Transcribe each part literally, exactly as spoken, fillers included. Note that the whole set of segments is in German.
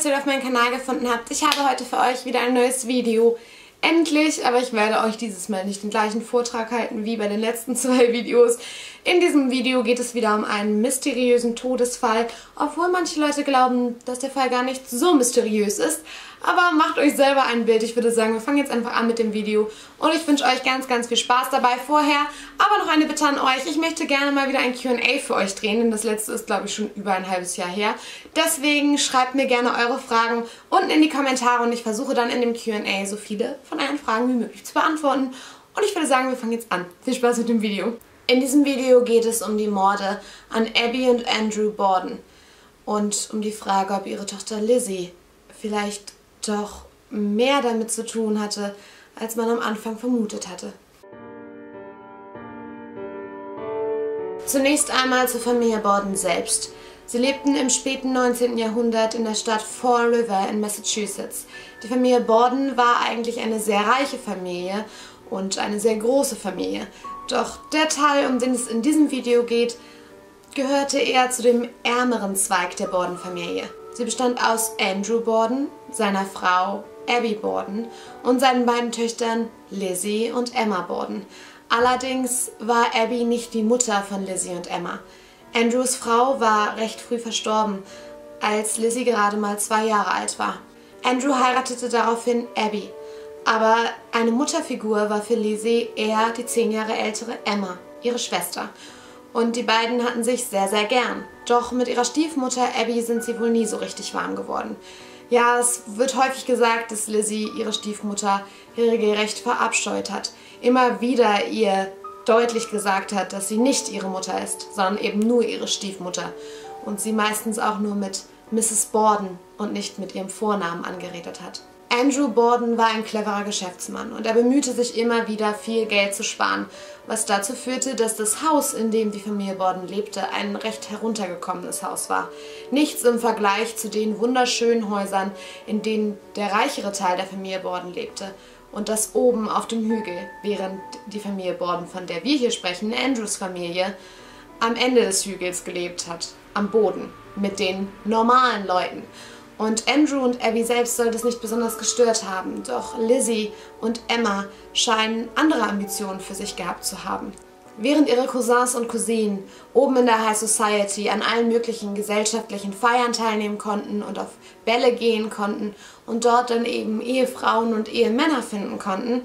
dass ihr auf meinen Kanal gefunden habt. Ich habe heute für euch wieder ein neues Video. Endlich, aber ich werde euch dieses Mal nicht den gleichen Vortrag halten wie bei den letzten zwei Videos. In diesem Video geht es wieder um einen mysteriösen Todesfall, obwohl manche Leute glauben, dass der Fall gar nicht so mysteriös ist. Aber macht euch selber ein Bild. Ich würde sagen, wir fangen jetzt einfach an mit dem Video und ich wünsche euch ganz, ganz viel Spaß dabei vorher. Aber noch eine Bitte an euch, ich möchte gerne mal wieder ein Q and A für euch drehen, denn das letzte ist, glaube ich, schon über ein halbes Jahr her. Deswegen schreibt mir gerne eure Fragen unten in die Kommentare und ich versuche dann in dem Q and A so viele von euren Fragen wie möglich zu beantworten. Und ich würde sagen, wir fangen jetzt an. Viel Spaß mit dem Video. In diesem Video geht es um die Morde an Abby und Andrew Borden und um die Frage, ob ihre Tochter Lizzie vielleicht doch mehr damit zu tun hatte, als man am Anfang vermutet hatte. Zunächst einmal zur Familie Borden selbst. Sie lebten im späten neunzehnten Jahrhundert in der Stadt Fall River in Massachusetts. Die Familie Borden war eigentlich eine sehr reiche Familie und eine sehr große Familie. Doch der Teil, um den es in diesem Video geht, gehörte eher zu dem ärmeren Zweig der Borden-Familie. Sie bestand aus Andrew Borden, seiner Frau Abby Borden und seinen beiden Töchtern Lizzie und Emma Borden. Allerdings war Abby nicht die Mutter von Lizzie und Emma. Andrews Frau war recht früh verstorben, als Lizzie gerade mal zwei Jahre alt war. Andrew heiratete daraufhin Abby, aber eine Mutterfigur war für Lizzie eher die zehn Jahre ältere Emma, ihre Schwester. Und die beiden hatten sich sehr, sehr gern. Doch mit ihrer Stiefmutter Abby sind sie wohl nie so richtig warm geworden. Ja, es wird häufig gesagt, dass Lizzie ihre Stiefmutter regelrecht verabscheut hat. Immer wieder ihr deutlich gesagt hat, dass sie nicht ihre Mutter ist, sondern eben nur ihre Stiefmutter. Und sie meistens auch nur mit Misses Borden und nicht mit ihrem Vornamen angeredet hat. Andrew Borden war ein cleverer Geschäftsmann und er bemühte sich immer wieder, viel Geld zu sparen, was dazu führte, dass das Haus, in dem die Familie Borden lebte, ein recht heruntergekommenes Haus war. Nichts im Vergleich zu den wunderschönen Häusern, in denen der reichere Teil der Familie Borden lebte. Und das oben auf dem Hügel, während die Familie Borden, von der wir hier sprechen, Andrews Familie, am Ende des Hügels gelebt hat, am Boden, mit den normalen Leuten. Und Andrew und Abby selbst soll das nicht besonders gestört haben, doch Lizzie und Emma scheinen andere Ambitionen für sich gehabt zu haben. Während ihre Cousins und Cousinen oben in der High Society an allen möglichen gesellschaftlichen Feiern teilnehmen konnten und auf Bälle gehen konnten und dort dann eben Ehefrauen und Ehemänner finden konnten,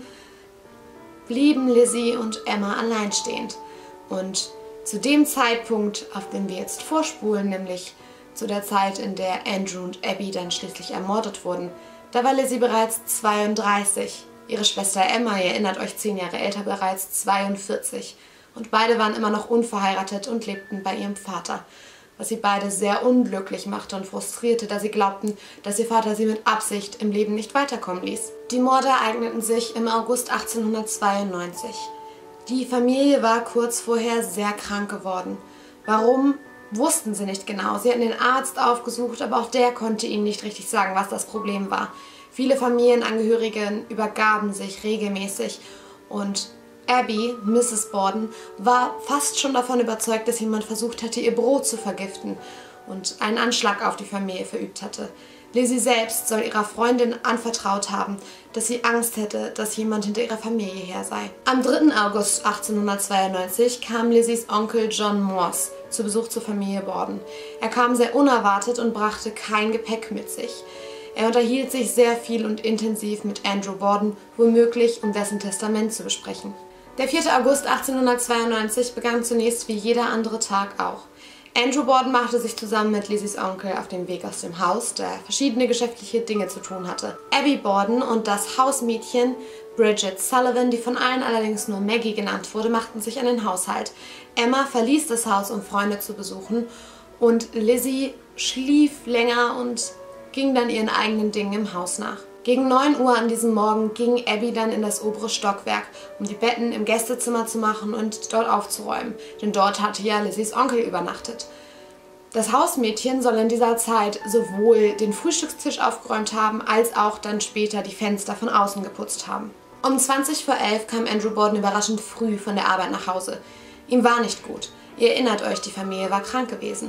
blieben Lizzie und Emma alleinstehend. Und zu dem Zeitpunkt, auf den wir jetzt vorspulen, nämlich zu der Zeit, in der Andrew und Abby dann schließlich ermordet wurden, da war Lizzie bereits zweiunddreißig. Ihre Schwester Emma, ihr erinnert euch, zehn Jahre älter, bereits zweiundvierzig. Und beide waren immer noch unverheiratet und lebten bei ihrem Vater, was sie beide sehr unglücklich machte und frustrierte, da sie glaubten, dass ihr Vater sie mit Absicht im Leben nicht weiterkommen ließ. Die Morde ereigneten sich im August achtzehnhundertzweiundneunzig. Die Familie war kurz vorher sehr krank geworden. Warum? Wussten sie nicht genau. Sie hatten den Arzt aufgesucht, aber auch der konnte ihnen nicht richtig sagen, was das Problem war. Viele Familienangehörige übergaben sich regelmäßig und Abby, Misses Borden, war fast schon davon überzeugt, dass jemand versucht hatte, ihr Brot zu vergiften und einen Anschlag auf die Familie verübt hatte. Lizzie selbst soll ihrer Freundin anvertraut haben, dass sie Angst hätte, dass jemand hinter ihrer Familie her sei. Am dritten August achtzehnhundertzweiundneunzig kam Lizzies Onkel John Morse zu Besuch zur Familie Borden. Er kam sehr unerwartet und brachte kein Gepäck mit sich. Er unterhielt sich sehr viel und intensiv mit Andrew Borden, womöglich um dessen Testament zu besprechen. Der vierte August achtzehnhundertzweiundneunzig begann zunächst wie jeder andere Tag auch. Andrew Borden machte sich zusammen mit Lizzies Onkel auf den Weg aus dem Haus, der verschiedene geschäftliche Dinge zu tun hatte. Abby Borden und das Hausmädchen Bridget Sullivan, die von allen allerdings nur Maggie genannt wurde, machten sich an den Haushalt. Emma verließ das Haus, um Freunde zu besuchen, und Lizzie schlief länger und ging dann ihren eigenen Dingen im Haus nach. Gegen neun Uhr an diesem Morgen ging Abby dann in das obere Stockwerk, um die Betten im Gästezimmer zu machen und dort aufzuräumen, denn dort hatte ja Lizzies Onkel übernachtet. Das Hausmädchen soll in dieser Zeit sowohl den Frühstückstisch aufgeräumt haben, als auch dann später die Fenster von außen geputzt haben. Um zwanzig vor elf kam Andrew Borden überraschend früh von der Arbeit nach Hause. Ihm war nicht gut. Ihr erinnert euch, die Familie war krank gewesen.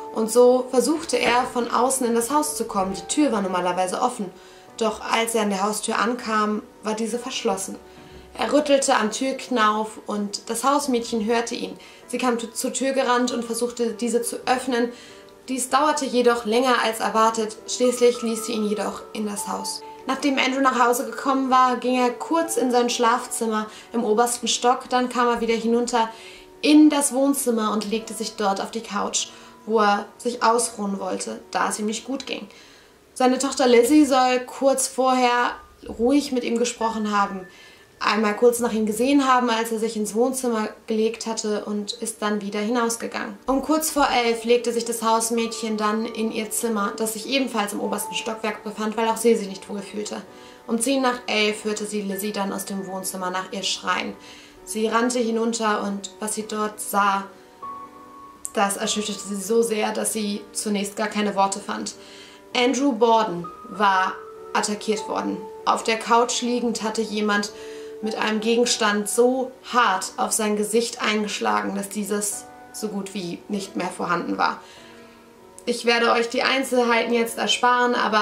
Und so versuchte er, von außen in das Haus zu kommen. Die Tür war normalerweise offen. Doch als er an der Haustür ankam, war diese verschlossen. Er rüttelte am Türknauf und das Hausmädchen hörte ihn. Sie kam zur Tür gerannt und versuchte, diese zu öffnen. Dies dauerte jedoch länger als erwartet. Schließlich ließ sie ihn jedoch in das Haus. Nachdem Andrew nach Hause gekommen war, ging er kurz in sein Schlafzimmer im obersten Stock. Dann kam er wieder hinunter in das Wohnzimmer und legte sich dort auf die Couch, wo er sich ausruhen wollte, da es ihm nicht gut ging. Seine Tochter Lizzie soll kurz vorher ruhig mit ihm gesprochen haben, einmal kurz nach ihm gesehen haben, als er sich ins Wohnzimmer gelegt hatte und ist dann wieder hinausgegangen. Um kurz vor elf legte sich das Hausmädchen dann in ihr Zimmer, das sich ebenfalls im obersten Stockwerk befand, weil auch sie sich nicht wohl fühlte. Um zehn nach elf hörte sie Lizzie dann aus dem Wohnzimmer nach ihr schreien. Sie rannte hinunter und was sie dort sah, das erschütterte sie so sehr, dass sie zunächst gar keine Worte fand. Andrew Borden war attackiert worden. Auf der Couch liegend hatte jemand mit einem Gegenstand so hart auf sein Gesicht eingeschlagen, dass dieses so gut wie nicht mehr vorhanden war. Ich werde euch die Einzelheiten jetzt ersparen, aber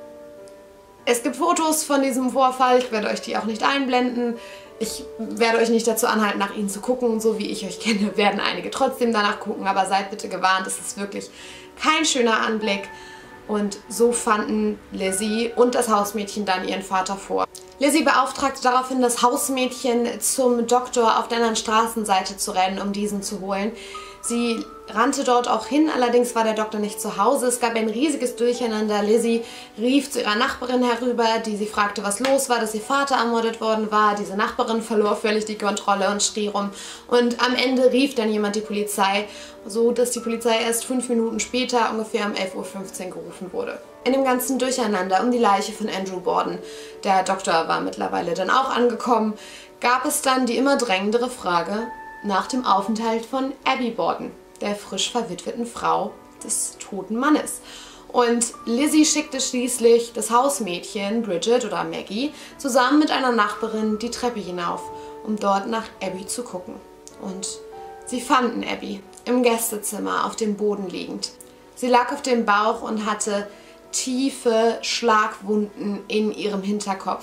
es gibt Fotos von diesem Vorfall. Ich werde euch die auch nicht einblenden. Ich werde euch nicht dazu anhalten, nach ihnen zu gucken. So wie ich euch kenne, werden einige trotzdem danach gucken, aber seid bitte gewarnt, es ist wirklich kein schöner Anblick. Und so fanden Lizzie und das Hausmädchen dann ihren Vater vor. Lizzie beauftragte daraufhin das Hausmädchen, zum Doktor auf der anderen Straßenseite zu rennen, um diesen zu holen. Sie rannte dort auch hin, allerdings war der Doktor nicht zu Hause. Es gab ein riesiges Durcheinander. Lizzie rief zu ihrer Nachbarin herüber, die sie fragte, was los war, dass ihr Vater ermordet worden war. Diese Nachbarin verlor völlig die Kontrolle und schrie rum. Und am Ende rief dann jemand die Polizei, so dass die Polizei erst fünf Minuten später, ungefähr um elf Uhr fünfzehn, gerufen wurde. In dem ganzen Durcheinander um die Leiche von Andrew Borden, der Doktor war mittlerweile dann auch angekommen, gab es dann die immer drängendere Frage nach dem Aufenthalt von Abby Borden, der frisch verwitweten Frau des toten Mannes. Und Lizzie schickte schließlich das Hausmädchen, Bridget oder Maggie, zusammen mit einer Nachbarin die Treppe hinauf, um dort nach Abby zu gucken. Und sie fanden Abby im Gästezimmer auf dem Boden liegend. Sie lag auf dem Bauch und hatte tiefe Schlagwunden in ihrem Hinterkopf.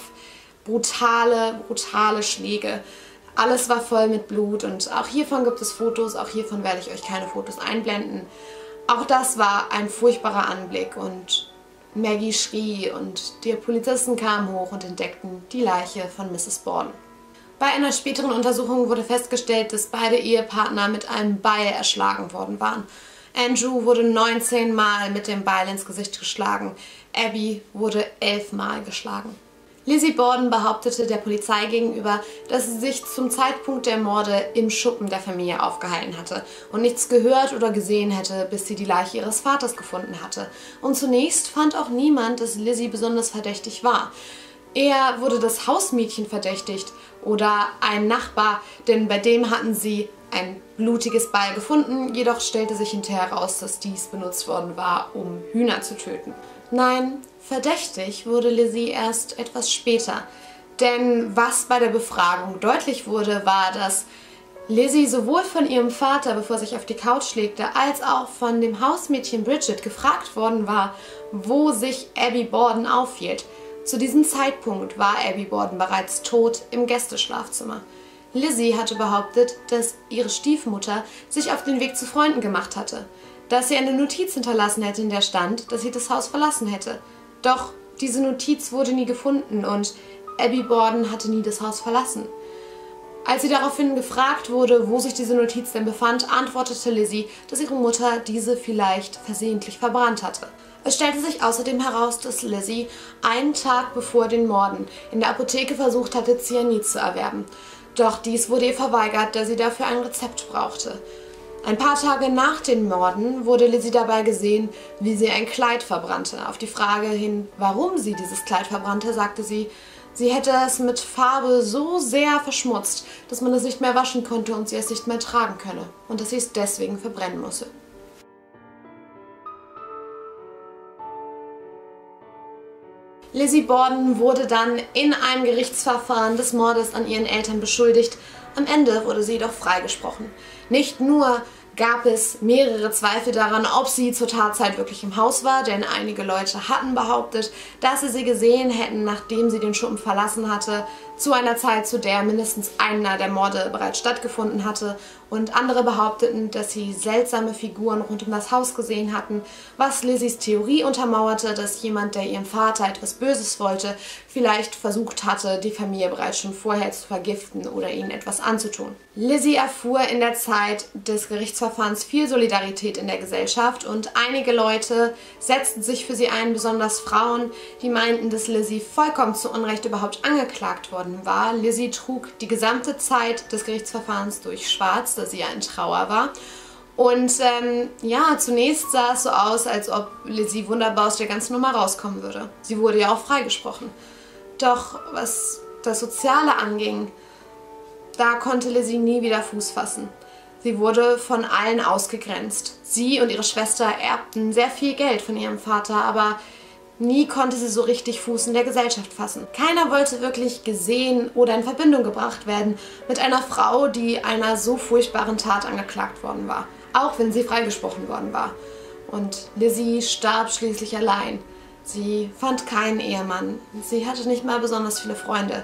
Brutale, brutale Schläge. Alles war voll mit Blut und auch hiervon gibt es Fotos, auch hiervon werde ich euch keine Fotos einblenden. Auch das war ein furchtbarer Anblick und Maggie schrie und die Polizisten kamen hoch und entdeckten die Leiche von Misses Borden. Bei einer späteren Untersuchung wurde festgestellt, dass beide Ehepartner mit einem Beil erschlagen worden waren. Andrew wurde neunzehn Mal mit dem Beil ins Gesicht geschlagen, Abby wurde elf Mal geschlagen. Lizzie Borden behauptete der Polizei gegenüber, dass sie sich zum Zeitpunkt der Morde im Schuppen der Familie aufgehalten hatte und nichts gehört oder gesehen hätte, bis sie die Leiche ihres Vaters gefunden hatte. Und zunächst fand auch niemand, dass Lizzie besonders verdächtig war. Eher wurde das Hausmädchen verdächtigt oder ein Nachbar, denn bei dem hatten sie ein blutiges Beil gefunden, jedoch stellte sich hinterher heraus, dass dies benutzt worden war, um Hühner zu töten. Nein, verdächtig wurde Lizzie erst etwas später, denn was bei der Befragung deutlich wurde, war, dass Lizzie sowohl von ihrem Vater, bevor er sich auf die Couch legte, als auch von dem Hausmädchen Bridget gefragt worden war, wo sich Abby Borden aufhielt. Zu diesem Zeitpunkt war Abby Borden bereits tot im Gästeschlafzimmer. Lizzie hatte behauptet, dass ihre Stiefmutter sich auf den Weg zu Freunden gemacht hatte, dass sie eine Notiz hinterlassen hätte, in der stand, dass sie das Haus verlassen hätte. Doch diese Notiz wurde nie gefunden und Abby Borden hatte nie das Haus verlassen. Als sie daraufhin gefragt wurde, wo sich diese Notiz denn befand, antwortete Lizzie, dass ihre Mutter diese vielleicht versehentlich verbrannt hatte. Es stellte sich außerdem heraus, dass Lizzie einen Tag bevor den Morden in der Apotheke versucht hatte, Cyanid zu erwerben. Doch dies wurde ihr verweigert, da sie dafür ein Rezept brauchte. Ein paar Tage nach den Morden wurde Lizzie dabei gesehen, wie sie ein Kleid verbrannte. Auf die Frage hin, warum sie dieses Kleid verbrannte, sagte sie, sie hätte es mit Farbe so sehr verschmutzt, dass man es nicht mehr waschen konnte und sie es nicht mehr tragen könne und dass sie es deswegen verbrennen müsse. Lizzie Borden wurde dann in einem Gerichtsverfahren des Mordes an ihren Eltern beschuldigt. Am Ende wurde sie jedoch freigesprochen. Nicht nur, gab es mehrere Zweifel daran, ob sie zur Tatzeit wirklich im Haus war, denn einige Leute hatten behauptet, dass sie sie gesehen hätten, nachdem sie den Schuppen verlassen hatte, zu einer Zeit, zu der mindestens einer der Morde bereits stattgefunden hatte, und andere behaupteten, dass sie seltsame Figuren rund um das Haus gesehen hatten, was Lizzies Theorie untermauerte, dass jemand, der ihrem Vater etwas Böses wollte, vielleicht versucht hatte, die Familie bereits schon vorher zu vergiften oder ihnen etwas anzutun. Lizzie erfuhr in der Zeit des Gerichtsverfahrens viel Solidarität in der Gesellschaft und einige Leute setzten sich für sie ein, besonders Frauen, die meinten, dass Lizzie vollkommen zu Unrecht überhaupt angeklagt worden war. Lizzie trug die gesamte Zeit des Gerichtsverfahrens durch schwarz, da sie ja in Trauer war. Und ähm, ja, zunächst sah es so aus, als ob Lizzie wunderbar aus der ganzen Nummer rauskommen würde. Sie wurde ja auch freigesprochen. Doch was das Soziale anging, da konnte Lizzie nie wieder Fuß fassen. Sie wurde von allen ausgegrenzt. Sie und ihre Schwester erbten sehr viel Geld von ihrem Vater, aber nie konnte sie so richtig Fuß in der Gesellschaft fassen. Keiner wollte wirklich gesehen oder in Verbindung gebracht werden mit einer Frau, die einer so furchtbaren Tat angeklagt worden war, auch wenn sie freigesprochen worden war. Und Lizzie starb schließlich allein. Sie fand keinen Ehemann. Sie hatte nicht mal besonders viele Freunde.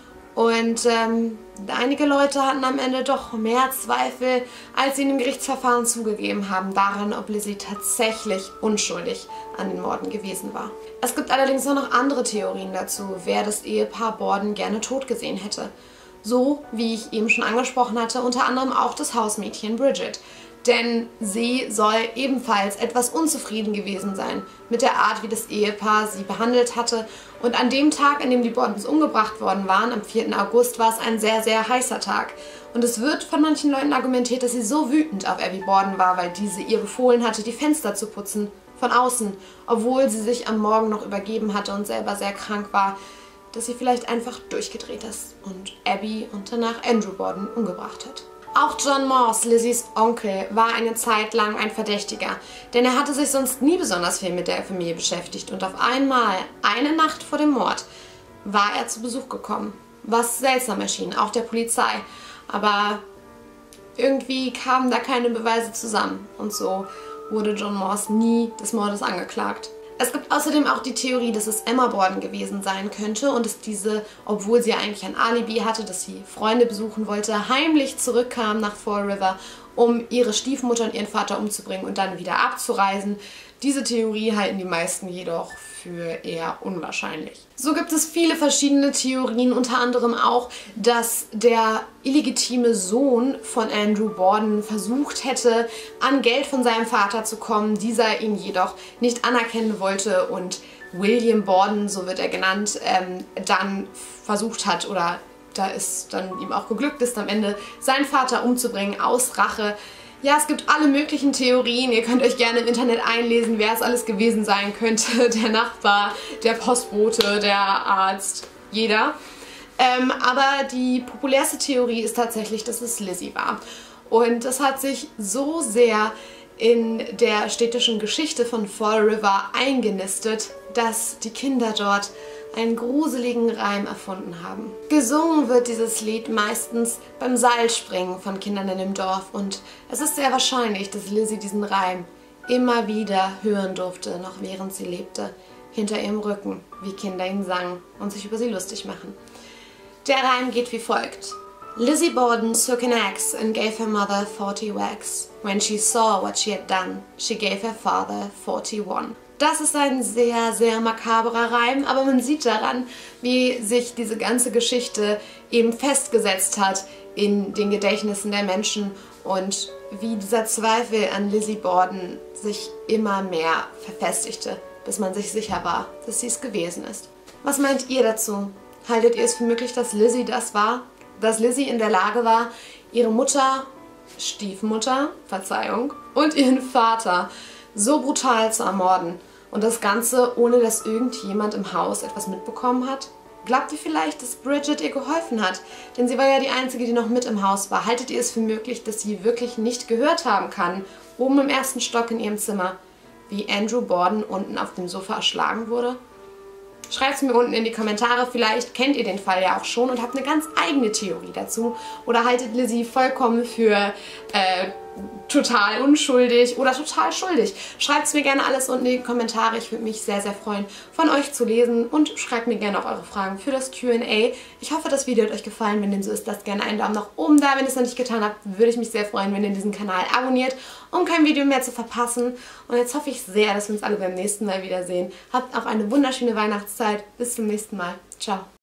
Und ähm, einige Leute hatten am Ende doch mehr Zweifel, als sie in dem Gerichtsverfahren zugegeben haben, daran, ob Lizzie tatsächlich unschuldig an den Morden gewesen war. Es gibt allerdings auch noch andere Theorien dazu, wer das Ehepaar Borden gerne tot gesehen hätte. So, wie ich eben schon angesprochen hatte, unter anderem auch das Hausmädchen Bridget. Denn sie soll ebenfalls etwas unzufrieden gewesen sein mit der Art, wie das Ehepaar sie behandelt hatte. Und an dem Tag, an dem die Bordens umgebracht worden waren, am vierten August, war es ein sehr, sehr heißer Tag. Und es wird von manchen Leuten argumentiert, dass sie so wütend auf Abby Borden war, weil diese ihr befohlen hatte, die Fenster zu putzen, von außen, obwohl sie sich am Morgen noch übergeben hatte und selber sehr krank war, dass sie vielleicht einfach durchgedreht ist und Abby und danach Andrew Borden umgebracht hat. Auch John Morse, Lizzies Onkel, war eine Zeit lang ein Verdächtiger, denn er hatte sich sonst nie besonders viel mit der Familie beschäftigt und auf einmal, eine Nacht vor dem Mord, war er zu Besuch gekommen, was seltsam erschien, auch der Polizei, aber irgendwie kamen da keine Beweise zusammen und so wurde John Morse nie des Mordes angeklagt. Es gibt außerdem auch die Theorie, dass es Emma Borden gewesen sein könnte und dass diese, obwohl sie eigentlich ein Alibi hatte, dass sie Freunde besuchen wollte, heimlich zurückkam nach Fall River, um ihre Stiefmutter und ihren Vater umzubringen und dann wieder abzureisen. Diese Theorie halten die meisten jedoch für eher unwahrscheinlich. So gibt es viele verschiedene Theorien, unter anderem auch, dass der illegitime Sohn von Andrew Borden versucht hätte, an Geld von seinem Vater zu kommen, dieser ihn jedoch nicht anerkennen wollte und William Borden, so wird er genannt, ähm, dann versucht hat oder da ist dann ihm auch geglückt ist, am Ende seinen Vater umzubringen aus Rache. Ja, es gibt alle möglichen Theorien. Ihr könnt euch gerne im Internet einlesen, wer es alles gewesen sein könnte. Der Nachbar, der Postbote, der Arzt, jeder. Ähm, aber die populärste Theorie ist tatsächlich, dass es Lizzie war. Und das hat sich so sehr in der städtischen Geschichte von Fall River eingenistet, dass die Kinder dort einen gruseligen Reim erfunden haben. Gesungen wird dieses Lied meistens beim Seilspringen von Kindern in dem Dorf und es ist sehr wahrscheinlich, dass Lizzie diesen Reim immer wieder hören durfte, noch während sie lebte, hinter ihrem Rücken, wie Kinder ihn sangen und sich über sie lustig machen. Der Reim geht wie folgt. Lizzie Borden took an axe and gave her mother forty whacks. When she saw what she had done, she gave her father forty-one. Das ist ein sehr, sehr makaberer Reim, aber man sieht daran, wie sich diese ganze Geschichte eben festgesetzt hat in den Gedächtnissen der Menschen und wie dieser Zweifel an Lizzie Borden sich immer mehr verfestigte, bis man sich sicher war, dass sie es gewesen ist. Was meint ihr dazu? Haltet ihr es für möglich, dass Lizzie das war? Dass Lizzie in der Lage war, ihre Mutter, Stiefmutter, Verzeihung, und ihren Vater so brutal zu ermorden? Und das Ganze, ohne dass irgendjemand im Haus etwas mitbekommen hat? Glaubt ihr vielleicht, dass Bridget ihr geholfen hat? Denn sie war ja die Einzige, die noch mit im Haus war. Haltet ihr es für möglich, dass sie wirklich nicht gehört haben kann, oben im ersten Stock in ihrem Zimmer, wie Andrew Borden unten auf dem Sofa erschlagen wurde? Schreibt es mir unten in die Kommentare, vielleicht kennt ihr den Fall ja auch schon und habt eine ganz eigene Theorie dazu. Oder haltet Lizzie vollkommen für äh, total unschuldig oder total schuldig? Schreibt es mir gerne alles unten in die Kommentare. Ich würde mich sehr, sehr freuen, von euch zu lesen und schreibt mir gerne auch eure Fragen für das Q und A. Ich hoffe, das Video hat euch gefallen. Wenn dem so ist, lasst gerne einen Daumen nach oben da. Wenn ihr es noch nicht getan habt, würde ich mich sehr freuen, wenn ihr diesen Kanal abonniert, um kein Video mehr zu verpassen. Und jetzt hoffe ich sehr, dass wir uns alle beim nächsten Mal wiedersehen. Habt auch eine wunderschöne Weihnachtszeit. Bis zum nächsten Mal. Ciao.